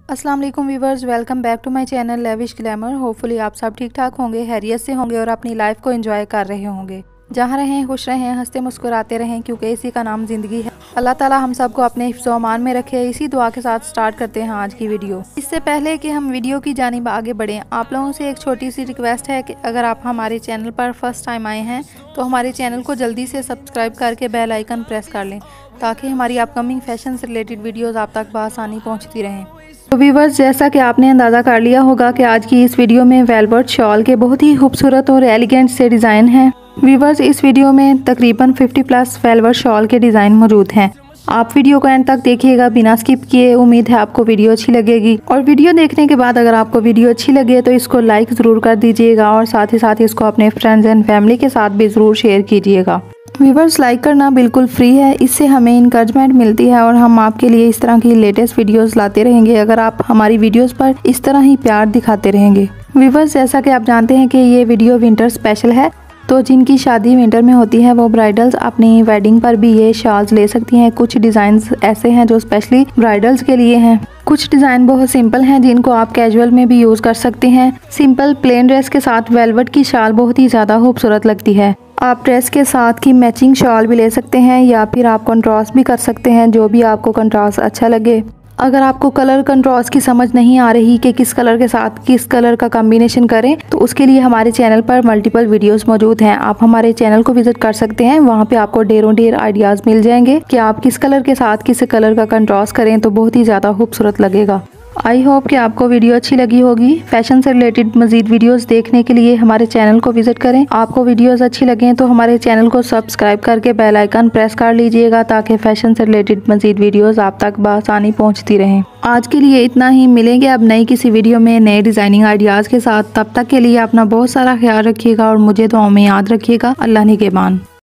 अस्सलाम वालेकुम viewers, welcome back to my channel Lavish Glamour. Hopefully आप सब ठीक ठाक होंगे, हैरियत से होंगे और अपनी लाइफ को एंजॉय कर रहे होंगे। जहाँ रहें खुश रहें, हंसते मुस्कुराते रहें, क्योंकि इसी का नाम ज़िंदगी है। अल्लाह ताला हम सबको अपने हिफ्ज़ व अमान में रखे। इसी दुआ के साथ स्टार्ट करते हैं आज की वीडियो। इससे पहले कि हम वीडियो की जानिब आगे बढ़ें, आप लोगों से एक छोटी सी रिक्वेस्ट है कि अगर आप हमारे चैनल पर फर्स्ट टाइम आए हैं तो हमारे चैनल को जल्दी से सब्सक्राइब करके बेल आइकन प्रेस कर लें, ताकि हमारी अपकमिंग फैशन से रिलेटेड वीडियोज़ आप तक बआसानी पहुँचती रहें। तो व्यूवर्स, जैसा कि आपने अंदाज़ा कर लिया होगा कि आज की इस वीडियो में वेलवेट शॉल के बहुत ही खूबसूरत और एलिगेंट से डिज़ाइन हैं। व्यूवर्स, इस वीडियो में तकरीबन 50+ वेलवेट शॉल के डिज़ाइन मौजूद हैं। आप वीडियो को एंड तक देखिएगा बिना स्किप किए। उम्मीद है आपको वीडियो अच्छी लगेगी, और वीडियो देखने के बाद अगर आपको वीडियो अच्छी लगे तो इसको लाइक ज़रूर कर दीजिएगा, और साथ ही साथ इसको अपने फ्रेंड्स एंड फैमिली के साथ भी ज़रूर शेयर कीजिएगा। व्यूवर्स, लाइक करना बिल्कुल फ्री है, इससे हमें इंकरेजमेंट मिलती है और हम आपके लिए इस तरह की लेटेस्ट वीडियोस लाते रहेंगे अगर आप हमारी वीडियोस पर इस तरह ही प्यार दिखाते रहेंगे। व्यूवर्स, जैसा कि आप जानते हैं कि ये वीडियो विंटर स्पेशल है, तो जिनकी शादी विंटर में होती है वो ब्राइडल्स अपनी वेडिंग पर भी ये शॉल्स ले सकती हैं। कुछ डिज़ाइंस ऐसे हैं जो स्पेशली ब्राइडल्स के लिए हैं। कुछ डिज़ाइन बहुत सिंपल हैं जिनको आप कैजुअल में भी यूज़ कर सकते हैं। सिंपल प्लेन ड्रेस के साथ वेलवेट की शाल बहुत ही ज़्यादा खूबसूरत लगती है। आप ड्रेस के साथ की मैचिंग शॉल भी ले सकते हैं, या फिर आप कंट्रास्ट भी कर सकते हैं, जो भी आपको कंट्रास्ट अच्छा लगे। अगर आपको कलर कंट्रास्ट की समझ नहीं आ रही कि किस कलर के साथ किस कलर का कॉम्बिनेशन करें, तो उसके लिए हमारे चैनल पर मल्टीपल वीडियोस मौजूद हैं। आप हमारे चैनल को विजिट कर सकते हैं, वहां पे आपको ढेरों ढेर आइडियाज़ मिल जाएंगे कि आप किस कलर के साथ किस कलर का कंट्रास्ट करें तो बहुत ही ज़्यादा खूबसूरत लगेगा। आई होप कि आपको वीडियो अच्छी लगी होगी। फैशन से रिलेटेड मजीद वीडियोस देखने के लिए हमारे चैनल को विजिट करें। आपको वीडियोस अच्छी लगें तो हमारे चैनल को सब्सक्राइब करके बेल आइकन प्रेस कर लीजिएगा, ताकि फैशन से रिलेटेड मजीद वीडियोस आप तक बआसानी पहुंचती रहें। आज के लिए इतना ही, मिलेंगे अब नई किसी वीडियो में नए डिज़ाइनिंग आइडियाज़ के साथ। तब तक के लिए अपना बहुत सारा ख्याल रखिएगा और मुझे दुआओं में याद रखिएगा। अल्लाह निगहबान।